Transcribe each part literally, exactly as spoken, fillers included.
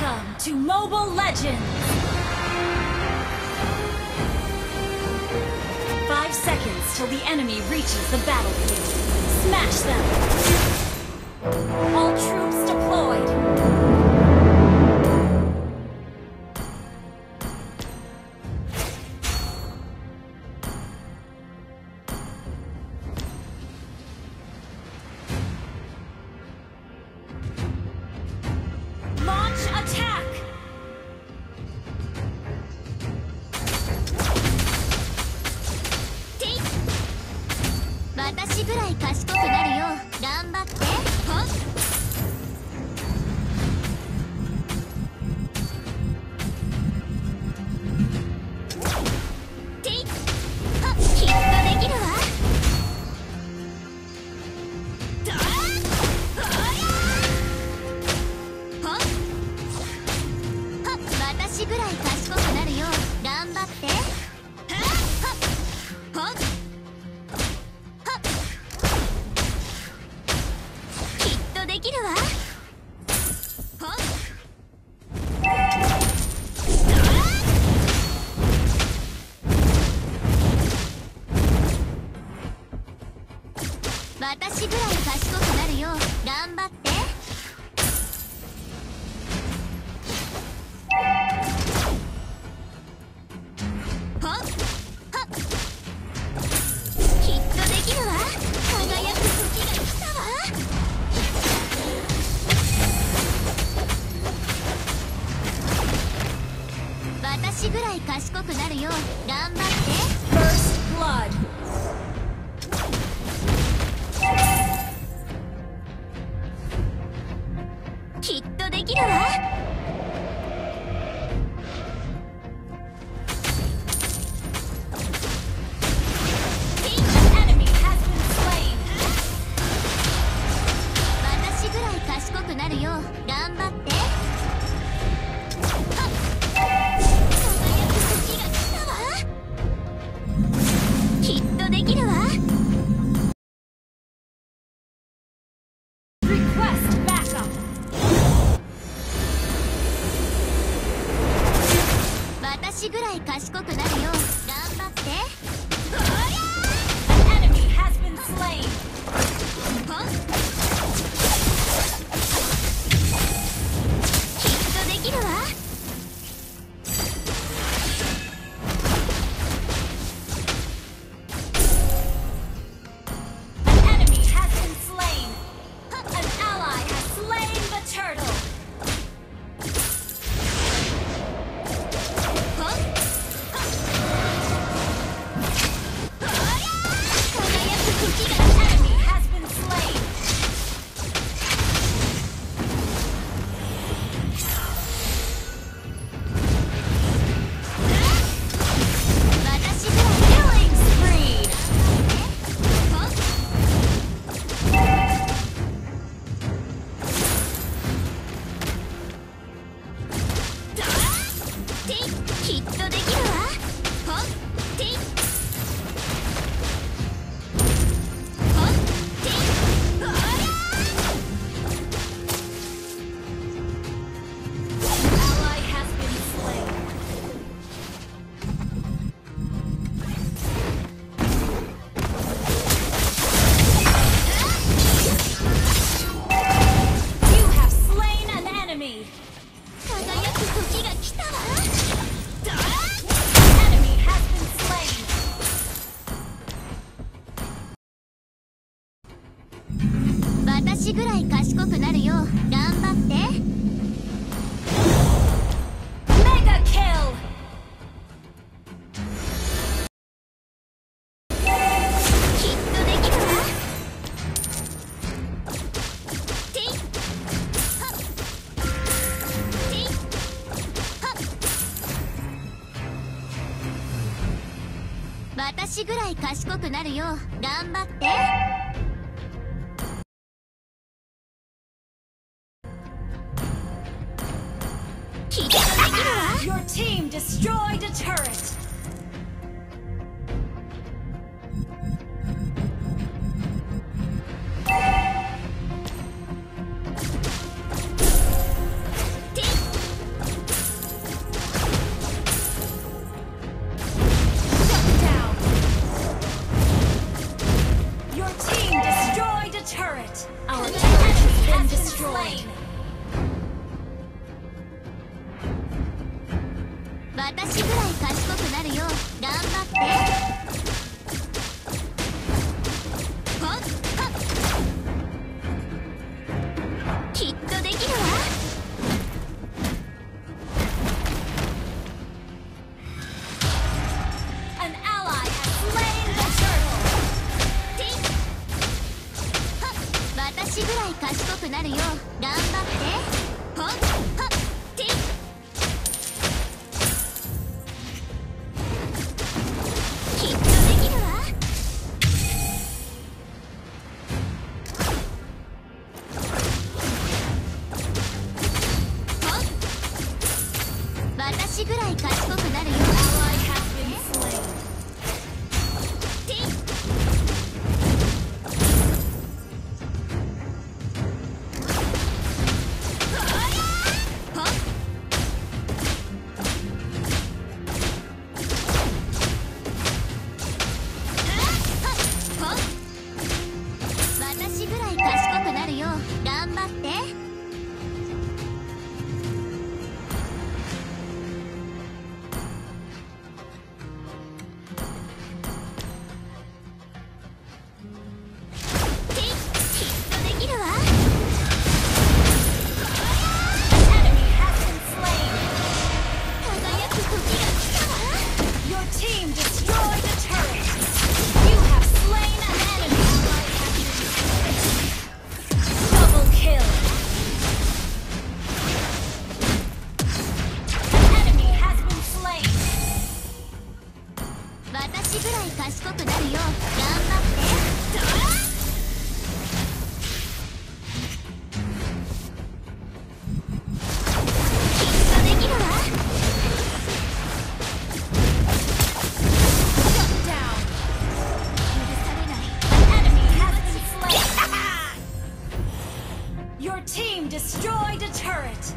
Welcome to Mobile Legends! Five seconds till the enemy reaches the battlefield. Smash them! All troops deployed! 私ぐらい賢くなるよ。頑張って。ほっはっ、きっとできるわ。輝く時が来たわ。私ぐらい賢くなるよ。頑張って。 First blood. きっとできるわ。私ぐらい賢くなるよ。頑張って。輝く時が来たわ。きっとできるわ。私ぐらい賢くなるよ。頑張って。 An enemy has been slain. きっとできるわ。 An enemy has been slain. An ally has slain the turtle. きっとできるわ。ほっていほってい、ほら Ally has been slain. You have slain an enemy. 輝く時が来たわ。 Enemy has been slain. 私ぐらい賢くなるよ。頑張って。 Mega kill. きっとできるわ。ていはっていは。私ぐらい賢くなるよ。頑張って。きっとできるわ。 Your team destroyed a turret. てい私ぐらい賢くなるよ。 Ally has been slain. ていほっほっ私ぐらい賢くなるよ。頑張って。ていきっとできるわ。 Enemy has been slain. 輝く時が来たわ。 Your team destroyed a turret. You have slain an enemy. Double kill. An enemy has been slain. 私ぐらい賢くなるよ。頑張って。とわきっとできるわ。 Shut down. 許されない。 An enemy has been slain. Your team destroyed a turret.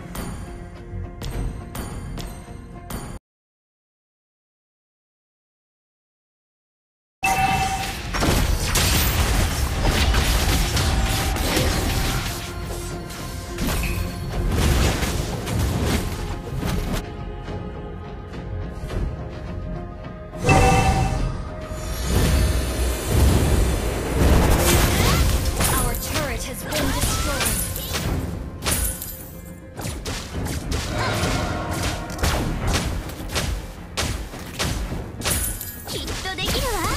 Our turret has been destroyed. きっとできるわ。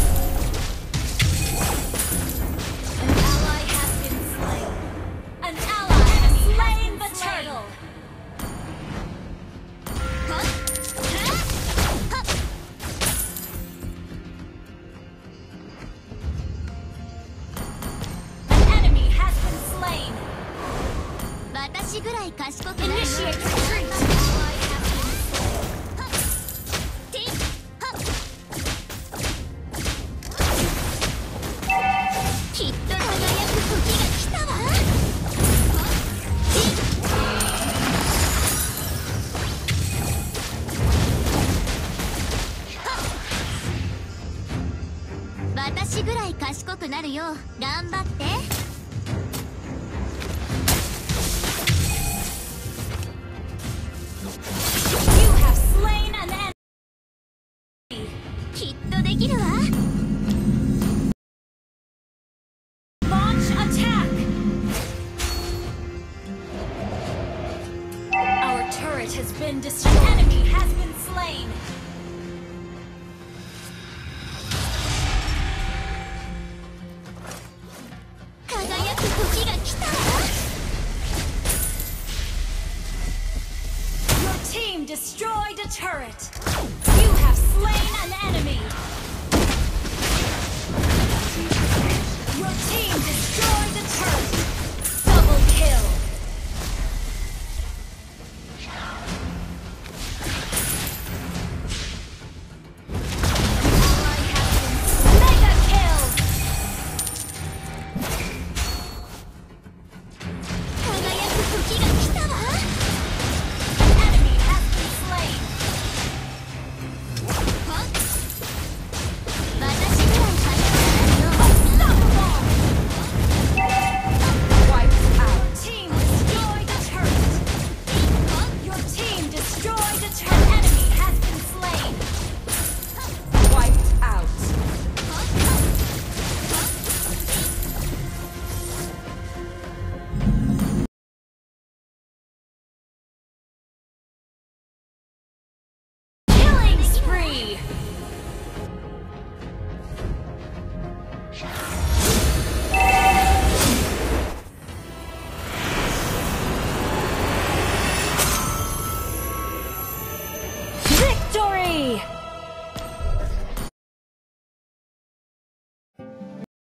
An ally has been slain. An ally has slain the turtle. ほっはっはっ An enemy has been slain. 私ぐらい賢くなるよ。 Initiate retreat. Ally has been slain. はっていはっきっと輝く時が来たわ。はってい私ぐらい賢くなるよ。頑張って。 You have slain an enemy. きっとできるわ。 Launch attack. Our turret has been destroyed. An enemy has been slain. 輝く時が来たわ。 Your team destroyed a turret. You have slain an enemy. Your team destroyed a turret. Double kill.